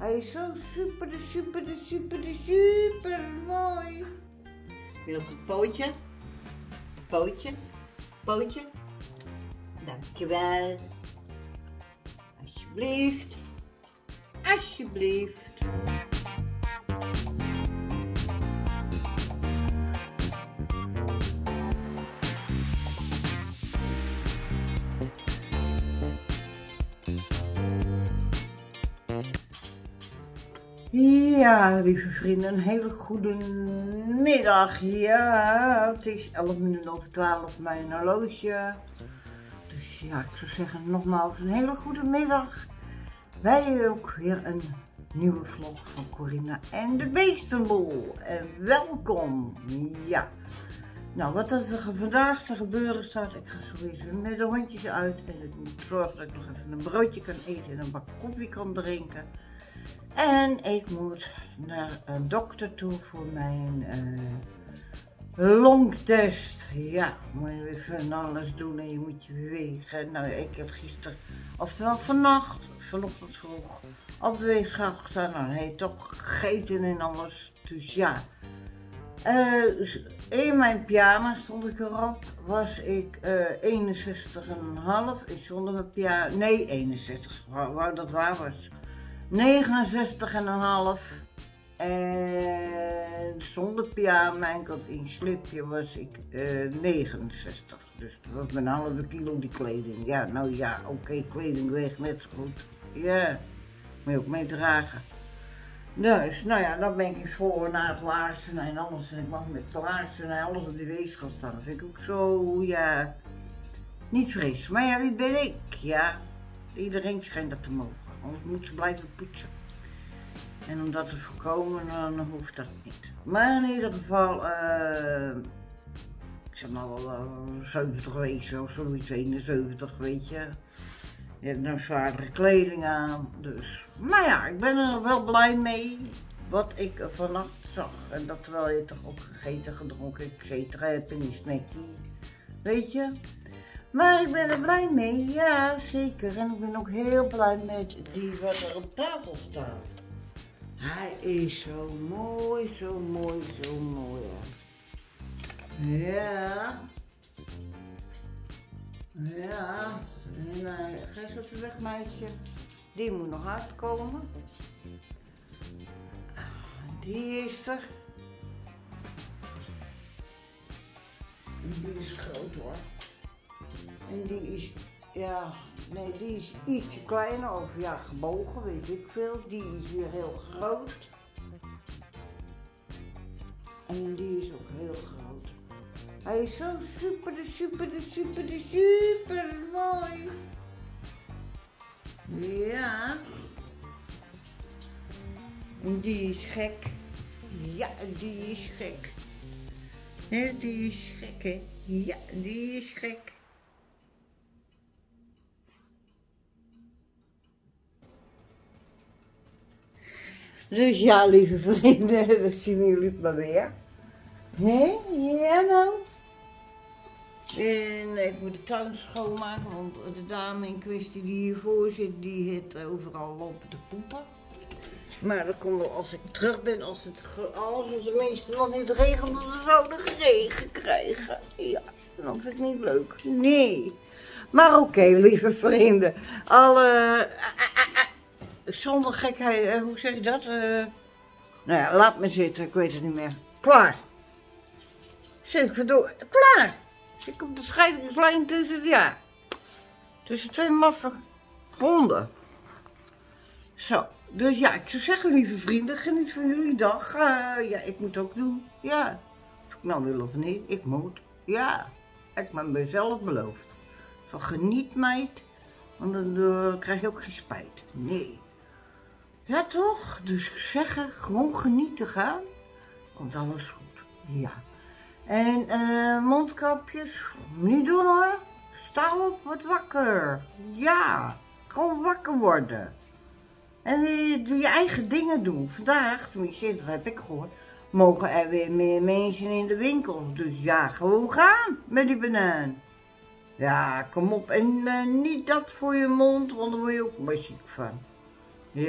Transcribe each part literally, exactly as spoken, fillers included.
Hij is zo super, de super, de super, de super mooi. Weer op het pootje. Pootje. Pootje. Dankjewel. Alsjeblieft. Alsjeblieft. Ja, lieve vrienden, een hele goede middag. Ja, het is elf minuten over twaalf mijn horloge. Dus ja, ik zou zeggen nogmaals een hele goede middag. Wij ook weer een nieuwe vlog van Corina en de Beestenboel. En welkom. Ja. Nou, wat er vandaag te gebeuren staat, ik ga sowieso met de hondjes uit. En ik moet zorgen dat ik nog even een broodje kan eten en een bak koffie kan drinken. En ik moet naar een dokter toe voor mijn uh, longtest. Ja, moet je weer van alles doen en je moet je bewegen. Nou, ik heb gisteren, oftewel vannacht, vanochtend vroeg, op de weegschaal gestaan. Nou, hij heeft toch gegeten en alles. Dus ja, uh, in mijn pyjama stond ik erop. Was ik uh, eenenzestig komma vijf. Ik zonder mijn pyjama, nee, eenenzestig, wou dat waar was. negenenzestig komma vijf en zonder pyjama, enkel in slipje was ik uh, negenenzestig. Dus dat was een halve kilo die kleding. Ja, nou ja, oké, okay, kleding weegt net zo goed. Ja, moet je ook mee dragen. Dus, nou ja, dan ben ik voor na het laarzen en alles. En ik mag met het laarzen en alles op de weegschaal staan. Dat vind ik ook zo, ja, niet vreselijk. Maar ja, wie ben ik? Ja, iedereen schijnt dat te mogen. Anders moet ze blijven poetsen. En om dat te voorkomen, dan hoeft dat niet. Maar in ieder geval, uh, ik zou nou wel uh, zeventig wezen of zoiets, eenenzeventig, weet je. Je hebt nou zwaardere kleding aan, dus. Maar ja, ik ben er wel blij mee, wat ik vannacht zag. En dat terwijl je toch ook gegeten, gedronken, et cetera hebt en die snackie, weet je. Maar ik ben er blij mee, ja zeker. En ik ben ook heel blij met die wat er op tafel staat. Hij is zo mooi, zo mooi, zo mooi. Ja. Ja. En uh, ga eens even weg, meisje. Die moet nog uitkomen. Die is er. En die is groot hoor. En die is, ja, nee, die is ietsje kleiner of ja, gebogen, weet ik veel. Die is weer heel groot. En die is ook heel groot. Hij is zo super, de super, de super, de super mooi. Ja. En die is gek. Ja, die is gek. Ja, die is gek, hè. Ja, die is gek. Dus ja, lieve vrienden, dat zien jullie maar weer. Hé, ja nou. En ik moet de tuin schoonmaken, want de dame in kwestie die hiervoor zit, die heeft overal lopen te poepen. Maar dat komt wel als ik terug ben, als het, als het tenminste nog niet regent, dan zouden we regen krijgen. Ja, dat vind ik niet leuk. Nee. Maar oké, okay, lieve vrienden. Alle... Zonder gekheid, hoe zeg je dat? Uh, nou ja, laat me zitten, ik weet het niet meer. Klaar. Zit ik door. Klaar. Ik op de scheidingslijn tussen, ja. Tussen twee maffe honden. Zo, dus ja, ik zou zeggen, lieve vrienden, geniet van jullie dag. Uh, ja, ik moet ook doen. Ja. Of ik nou wil of niet, ik moet. Ja. Ik heb mezelf beloofd. Van geniet, meid. Want dan uh, krijg je ook geen spijt. Nee. Ja toch? Dus zeggen, gewoon genieten gaan. Komt alles goed. Ja. En uh, mondkapjes, niet doen hoor. Sta op, word wakker. Ja. Gewoon wakker worden. En die, die je eigen dingen doen. Vandaag, tenminste, dat heb ik gehoord, mogen er weer meer mensen in de winkels. Dus ja, gewoon gaan met die banaan. Ja, kom op. En uh, niet dat voor je mond, want daar word je ook maar ziek van. Ja.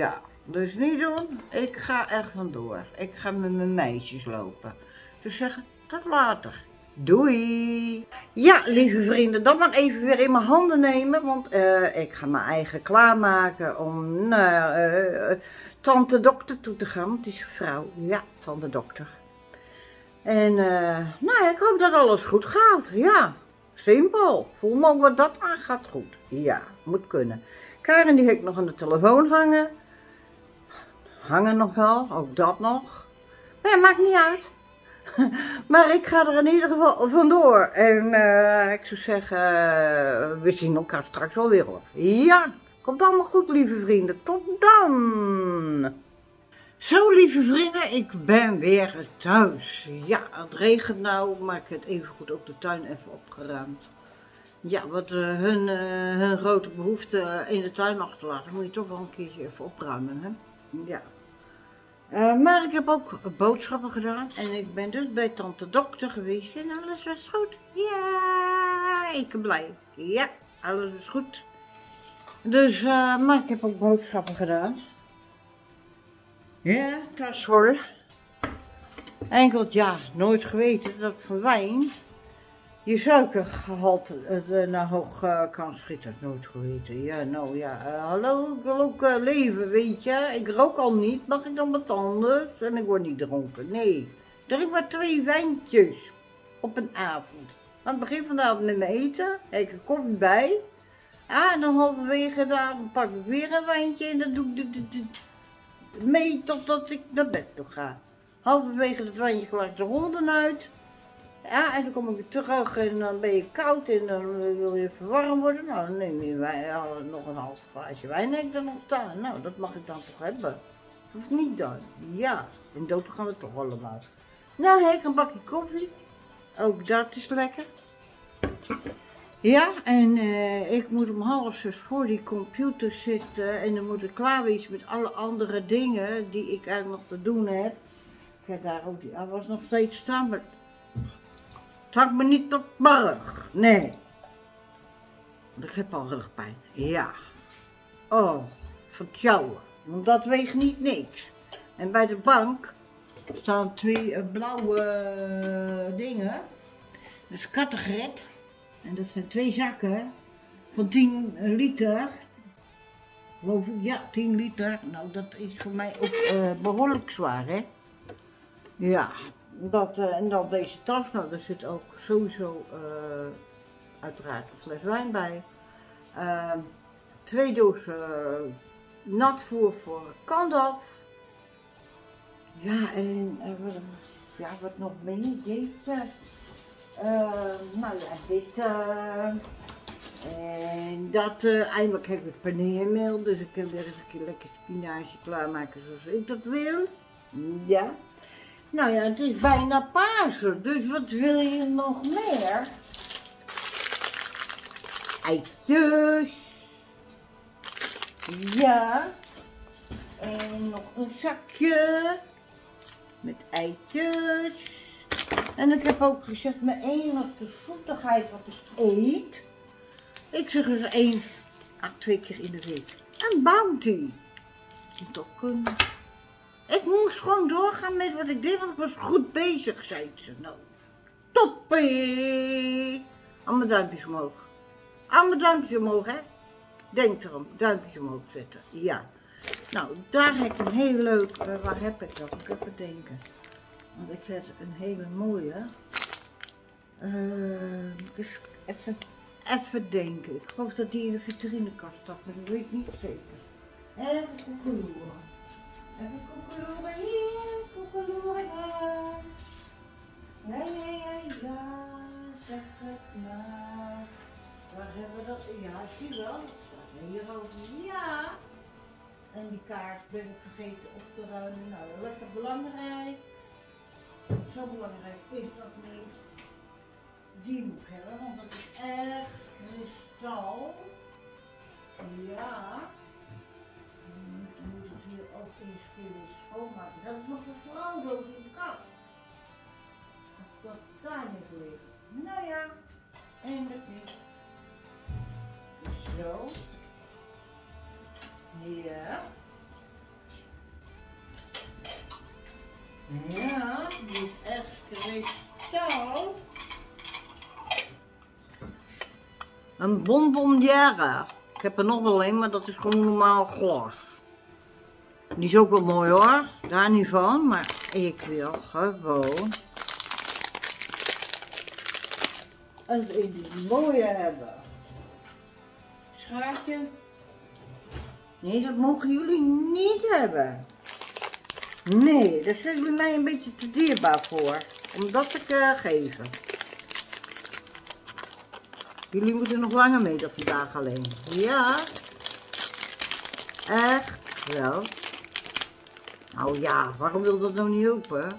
Dus niet doen, ik ga er vandoor. Ik ga met mijn meisjes lopen. Dus zeggen, tot later. Doei! Ja, lieve vrienden, dan maar even weer in mijn handen nemen, want uh, ik ga mijn eigen klaarmaken om naar uh, uh, tante dokter toe te gaan, want die is een vrouw. Ja, tante dokter. En uh, nou, ik hoop dat alles goed gaat. Ja, simpel. Voel me ook wat dat aan gaat goed. Ja, moet kunnen. Karen die heb ik nog aan de telefoon hangen. Hangen nog wel, ook dat nog. Maar ja, maakt niet uit. Maar ik ga er in ieder geval vandoor. En uh, ik zou zeggen, uh, we zien elkaar straks wel weer hoor. Ja, komt allemaal goed lieve vrienden. Tot dan! Zo lieve vrienden, ik ben weer thuis. Ja, het regent nou, maar ik heb even goed ook de tuin even opgeruimd. Ja, wat uh, hun, uh, hun grote behoefte in de tuin achterlaten, moet je toch wel een keertje even opruimen, hè? Ja. Uh, maar ik heb ook boodschappen gedaan en ik ben dus bij tante dokter geweest en alles was goed. Ja, ik ben blij. Ja, alles is goed. Dus, uh, maar ik heb ook boodschappen gedaan. Ja, dat is hoor. Enkel, ja, nooit geweten dat van wijn je suikergehalte uh, naar hoog uh, kan schieten. Nooit geweten. Ja, nou ja, uh, hallo, ik wil ook uh, leven, weet je. Ik rook al niet, mag ik dan wat anders? En ik word niet dronken. Nee, ik drink maar twee wijntjes op een avond. Aan het begin van de avond met mijn eten, heb ik een koffie bij. Ah, en dan halverwege daar pak ik weer een wijntje en dan doe ik de, de, de, mee totdat ik naar bed toe ga. Halverwege het wijntje laat ik de honden uit. Ja, en dan kom ik weer terug en dan ben je koud en dan wil je verwarm worden. Nou, dan neem je wijn, ja, nog een half glaasje wijn heb ik dan nog staan. Nou, dat mag ik dan toch hebben. Hoeft niet dan. Ja, in dood gaan we toch allemaal. Nou, heb ik een bakje koffie. Ook dat is lekker. Ja, en uh, ik moet om half zes voor die computer zitten en dan moet ik klaar wezen met alle andere dingen die ik eigenlijk nog te doen heb. Ik heb daar ook die afwas nog steeds staan, maar het hangt me niet op mijn rug. Nee. Ik heb al rugpijn. Ja. Oh, van het sjouwen. Want dat weegt niet niks. En bij de bank staan twee uh, blauwe uh, dingen. Dat is kattegret. En dat zijn twee zakken van tien liter. Geloof ik, ja, tien liter. Nou, dat is voor mij ook uh, behoorlijk zwaar, hè. Ja, dat, uh, en dan deze tas. Nou, daar zit ook sowieso uh, uiteraard een fles wijn bij. Uh, twee dozen uh, natvoer voor kandaf. Ja, en uh, wat, ja, wat nog meer? Deze. Uh, nou ja, dit. Uh, en dat. Uh, eindelijk heb ik paneermeel, dus ik kan weer eens een keer lekker spinazie klaarmaken zoals ik dat wil. Ja. Nou ja, het is bijna Pasen, dus wat wil je nog meer? Eitjes. Ja. En nog een zakje met eitjes. En ik heb ook gezegd, mijn enige zoetigheid wat ik eet, ik zeg eens één à twee keer in de week. Een Bounty. Moet ook kunnen. Ik moest gewoon doorgaan met wat ik deed, want ik was goed bezig, zei ze. Nou, toppie! Allemaal duimpjes omhoog. Allemaal duimpjes omhoog, hè? Denk erom, duimpjes omhoog zetten. Ja. Nou, daar heb ik een heel leuk, uh, waar heb ik dat? Ik even denken. Want ik heb een hele mooie. Uh, dus even, even denken. Ik geloof dat die in de vitrinekast staat, maar dat weet ik niet zeker. Even koekeloeren. Even koekeloeren hier, koekeloeren daar. Ja, ja, ja, ja, zeg het maar. Waar hebben we dat? Ja, zie je wel. Dat staat hier over. Ja. En die kaart ben ik vergeten op te ruimen. Nou, lekker belangrijk. Zo belangrijk is dat niet. Die moet ik hebben, want dat is echt kristal. Ja. Dan moet het hier ook eens keer schoonmaken. Dat is nog een vrouwdoos in de kast. Dat daar niet ligt. Nou ja, en dat niet. Zo. Ja. Ja, die is echt kristal. Een bonbonnière. Ik heb er nog wel een, maar dat is gewoon normaal glas. Die is ook wel mooi hoor, daar niet van, maar ik wil gewoon een mooie hebben. Schaartje. Nee, dat mogen jullie niet hebben. Nee, daar zijn jullie mij een beetje te dierbaar voor, om dat te uh, geven. Jullie moeten nog langer mee dat vandaag alleen. Ja, echt wel. Nou ja, waarom wil dat nou niet open?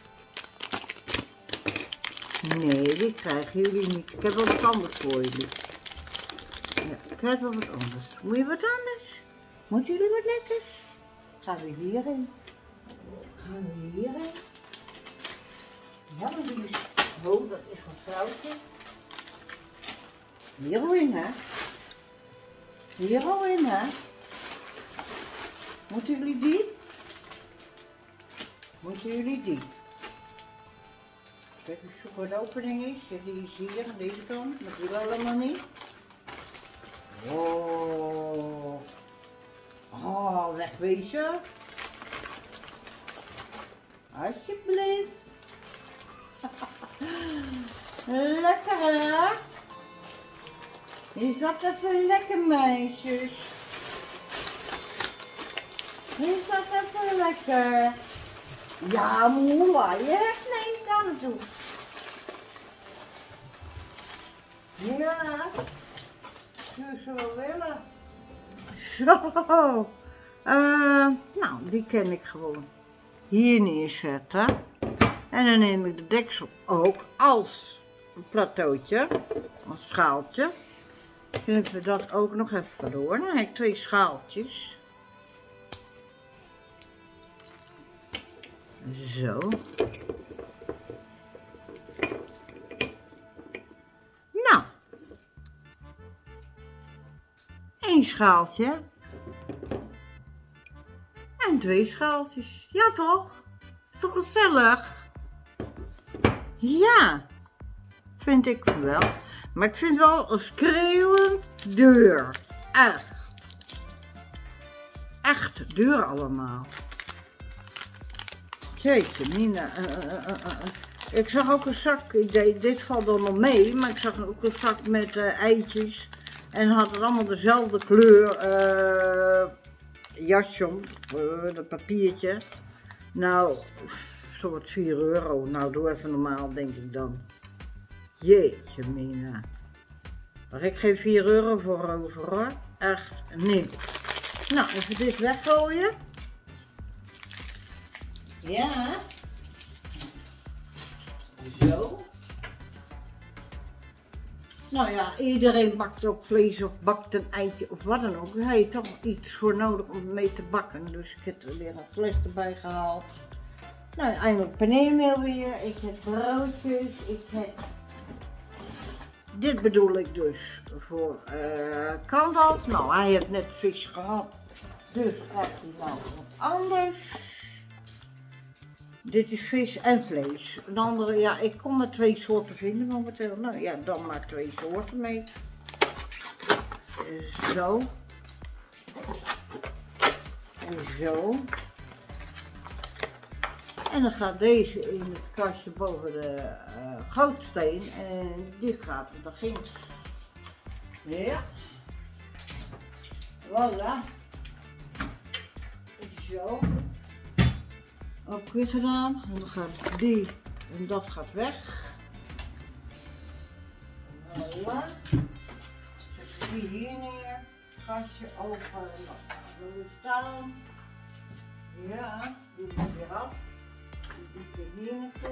Nee, die krijgen jullie niet. Ik heb wel wat anders voor jullie. Ja, ik heb wel wat anders. Moet je wat anders? Moeten jullie wat lekkers? Gaan we hierheen? Gaan we hierheen? Ja, maar jullie... Oh, dat is een vrouwtje. Hier al in, hè? Hier al in, hè? Moeten jullie die? Moeten jullie die? Kijk eens hoe de opening is. Die is hier aan deze kant. Dat wil allemaal niet. Oh. Oh, wegwezen. Alsjeblieft. Lekker hè? Is dat even lekker meisjes? Is dat even lekker? Ja, moe, waar je hebt nee kan doen. Ja, dus ze wel willen. Zo, uh, nou die ken ik gewoon. Hier neerzetten. En dan neem ik de deksel ook als een plateautje, als schaaltje. Kunnen we dat ook nog even door. Dan heb ik twee schaaltjes. Zo. Nou. Eén schaaltje. En twee schaaltjes. Ja toch? Is toch gezellig? Ja. Vind ik wel. Maar ik vind wel een schreeuwend duur. Echt. Echt duur allemaal. Jeetje, Mina. Uh, uh, uh, uh. Ik zag ook een zak, dit valt dan nog mee, maar ik zag ook een zak met uh, eitjes. En had het allemaal dezelfde kleur uh, jasje, uh, dat papiertje. Nou, soort vier euro. Nou, doe even normaal, denk ik dan. Jeetje, Mina. Daar heb ik geen vier euro voor over hoor. Echt niet. Nou, even dit weggooien. Ja. Zo. Nou ja, iedereen bakt ook vlees of bakt een eitje of wat dan ook. Daar heb je toch iets voor nodig om mee te bakken. Dus ik heb er weer een fles erbij gehaald. Nou, eindelijk paneermeel weer. Ik heb broodjes. Ik heb... Dit bedoel ik dus voor uh, Kandalf. Nou, hij heeft net vis gehad. Dus krijgt hij nou wat anders. Dit is vis en vlees. Een andere, ja, ik kon maar twee soorten vinden momenteel. Nou ja, dan maar twee soorten mee. Zo. En zo. En dan gaat deze in het kastje boven de uh, gootsteen. En dit gaat er ginds. Ja. Voilà. Zo. Ook weer gedaan. En dan gaat die en dat gaat weg. Voilà. Zet die hier neer. Kastje open. Dan weer staan. Ja, die moet weer af. Die doet er hier naartoe.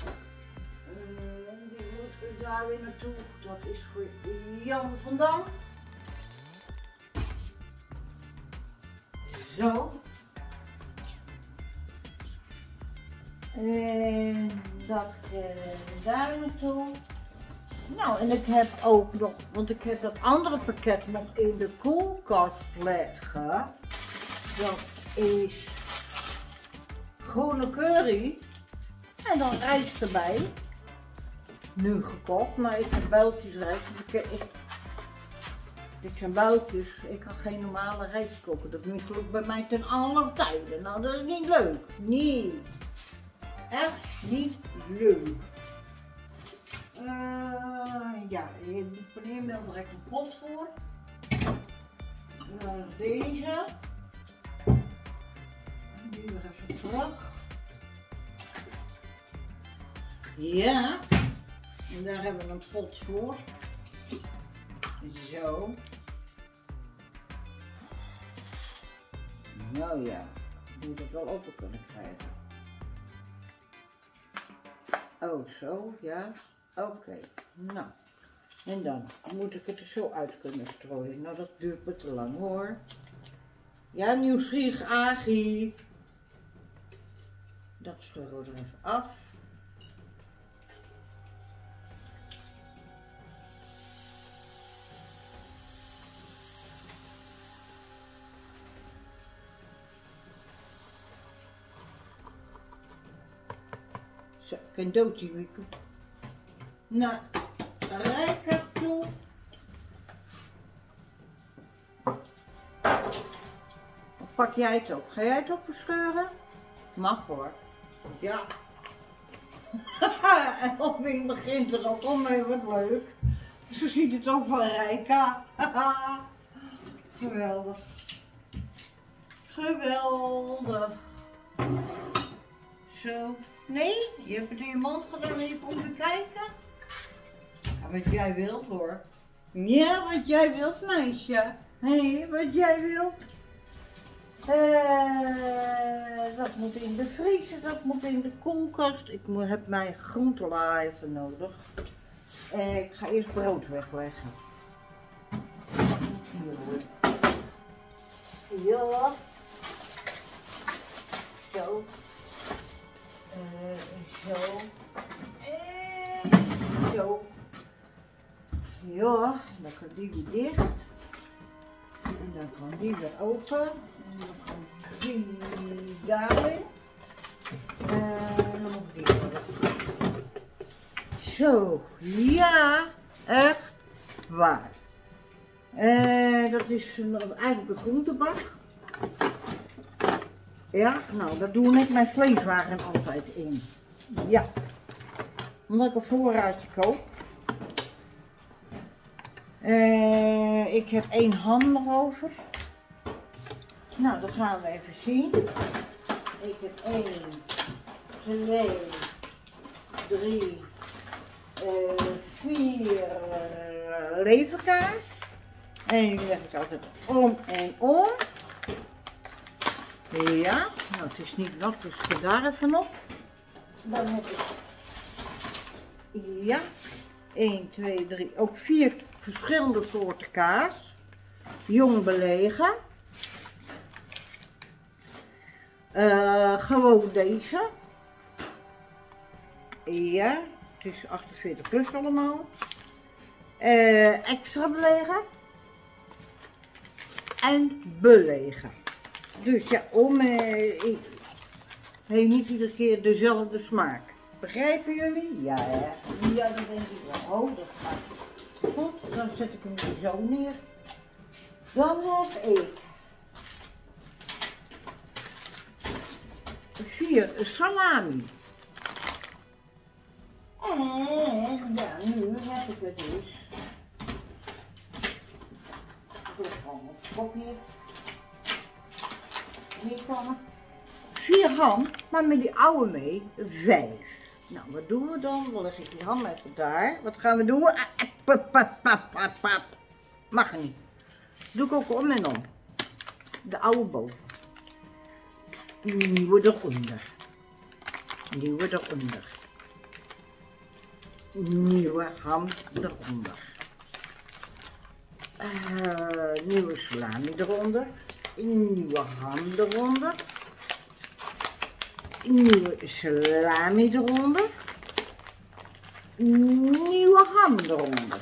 En die moet er daar weer naartoe. Dat is voor Jan van Dam. Zo. En dat uh, daar naartoe. Nou, en ik heb ook nog, want ik heb dat andere pakket nog in de koelkast leggen. Dat is Groene curry. En dan rijst erbij. Nu gekocht, maar ik heb builtjes rijst. Ik, ik, dit zijn builtjes. Ik kan geen normale rijst koken. Dat mislukt bij mij ten alle tijden. Nou, dat is niet leuk. Nee. Echt niet leuk. Uh, ja, de paneermeel direct een pot voor. Dan deze. Die weer even terug. Ja. En daar hebben we een pot voor. Zo. Nou ja, moet ik het wel open kunnen krijgen. Oh, zo, ja. Oké, okay. Nou. En dan moet ik het er zo uit kunnen strooien. Nou, dat duurt me te lang hoor. Ja, nieuwsgierig Agie. Dat scheuren we er even af. Zo, ik kan doodje wikken. Nou, rijker toe. Of pak jij het op? Ga jij het opscheuren? Mag hoor. Ja. En Elving begint er al om mee, wat leuk. Zo ziet het ook van Rijka. Geweldig. Geweldig. Zo. Nee, je hebt het in je mond gedaan en je komt te kijken. Ja, wat jij wilt hoor. Ja, wat jij wilt meisje. Hé, hey, wat jij wilt. Uh, dat moet in de vriezer, dat moet in de koelkast. Ik moet, heb mijn groentela even nodig. Uh, ik ga eerst brood wegleggen. Ja. Zo. Uh, zo. Uh, zo. Ja, dan kan die weer dicht. En dan kan die weer open. En dan kan die daarin. En dan moet die weer. Zo, ja, echt waar. Uh, dat is een, eigenlijk een groentebak. Ja, nou, dat doe ik mijn vleeswagen altijd in. Ja, omdat ik een voorraadje koop. Uh, ik heb één ham nog over. Nou, dat gaan we even zien. Ik heb één, twee, drie, uh, vier uh, leverkaas. En die leg ik altijd om en om. Ja, nou het is niet nat, dus ik daar even op. Dan heb ik, ja, één, twee, drie, ook vier verschillende soorten kaas. Jong belegen. Uh, gewoon deze. Ja, het is achtenveertig plus allemaal. Uh, extra belegen. En belegen. Dus ja, om uh, ik, nee, niet iedere keer dezelfde smaak. Begrijpen jullie? Ja, hè? Ja, dan denk ik wel. Oh, dat gaat goed. Dan zet ik hem zo neer. Dan heb ik vier salami. En ja, nu heb ik het dus. Ik leg gewoon op het kop hier. Hier komen. Vier ham, maar met die oude mee, vijf. Nou, wat doen we dan? Dan leg ik die ham even daar. Wat gaan we doen? Pap, pap, pap, pap, pap. Mag er niet. Doe ik ook om en om. De oude boven. Nieuwe eronder. Nieuwe eronder. Nieuwe ham eronder. Uh, nieuwe salami eronder. Nieuwe ham eronder. Nieuwe salami eronder. Nieuwe ham eronder.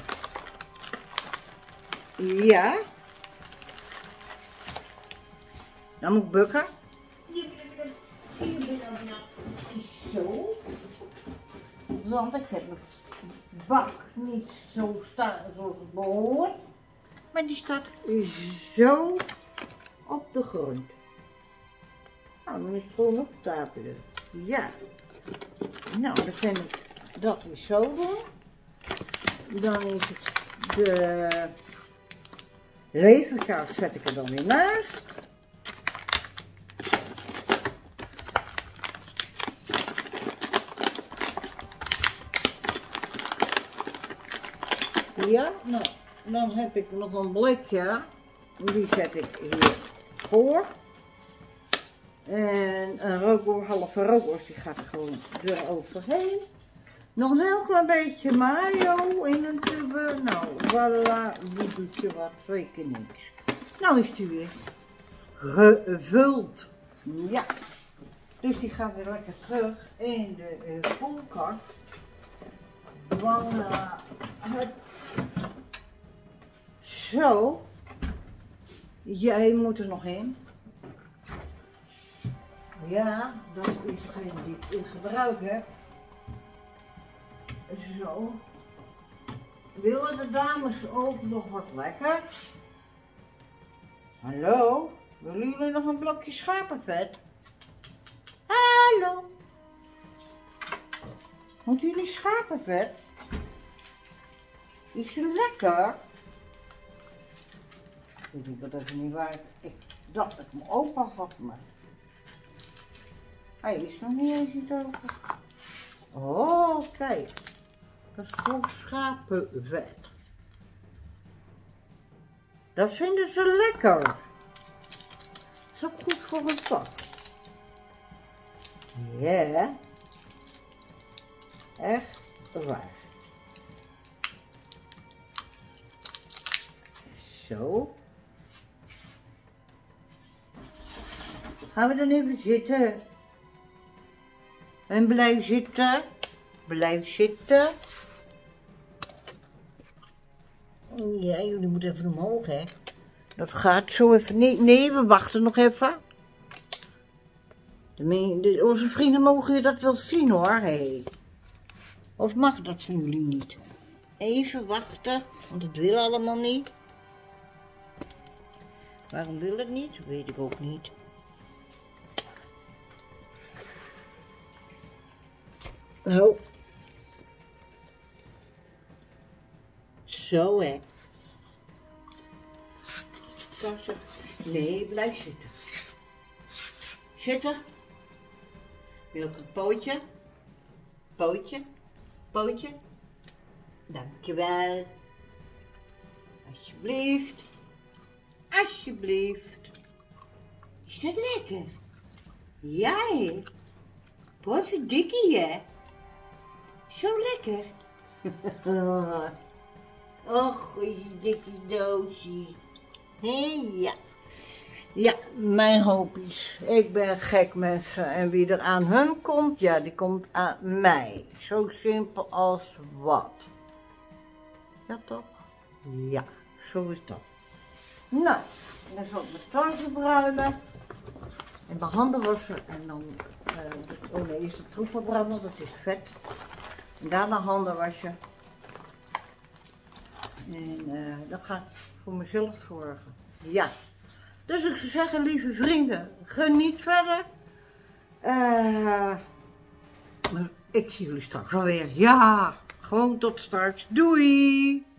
Ja. Dan moet ik bukken. Hier ben ik zo. Want ik heb mijn bak niet zo staan zoals het behoort. Maar die staat zo op de grond. Nou, dan is het gewoon opstapelen. Ja. Nou, dan vind ik dat weer zo doen. Dan is het de leverkaas zet ik er dan weer naast. Ja, nou, dan heb ik nog een blikje. Die zet ik hier voor. En een rookworst, halve rookworst, die gaat er gewoon eroverheen. Nog een heel klein beetje mayo in een tube. Nou, voilà, die doet je wat, zeker niks. Nou is die weer gevuld. Ja. Dus die gaat weer lekker terug in de uh, koelkast. Voilà. Het... Zo. Jij moet er nog in. Ja, dat is degene die ik in gebruik heb. Zo. Willen de dames ook nog wat lekkers? Hallo? Willen jullie nog een blokje schapenvet? Hallo? Moeten jullie schapenvet? Is het lekker? Ik weet dat even niet waar ik dacht dat ik mijn opa had, maar hij is nog niet eens iets over. Oh, kijk. Dat is gewoon schapenvet. Dat vinden ze lekker. Dat is ook goed voor een pak. Ja. Echt waar. Zo. Gaan we dan even zitten. En blijf zitten. Blijf zitten. Ja, jullie moeten even omhoog, hè. Dat gaat zo even. Nee, nee, we wachten nog even. De, de, onze vrienden mogen je dat wel zien, hoor. Hey. Of mag dat van jullie niet? Even wachten, want het wil allemaal niet. Waarom wil het niet? Dat weet ik ook niet. Oh. Zo, hè. Kassen. Nee, blijf zitten. Zitten. Wil ik een pootje? Pootje. Pootje. Dankjewel. Alsjeblieft. Alsjeblieft. Is dat lekker? Ja, hè? Wat een dikkie, hè? Zo lekker. Och, is een dikkie doosje. Hé, ja. Ja, mijn hoopjes. Ik ben gek, mensen. En wie er aan hun komt, ja, die komt aan mij. Zo simpel als wat. Ja, toch? Ja, zo is dat. Nou, dan zal ik mijn tanden bruinen. En mijn handen wassen. En dan, uh, oh nee, is de troepen branden, dat is vet. En daarna handen wassen. En uh, dat gaat voor mezelf zorgen. Ja. Dus ik zou zeggen, lieve vrienden, geniet verder. Uh, ik zie jullie straks wel weer. Ja, gewoon tot straks. Doei!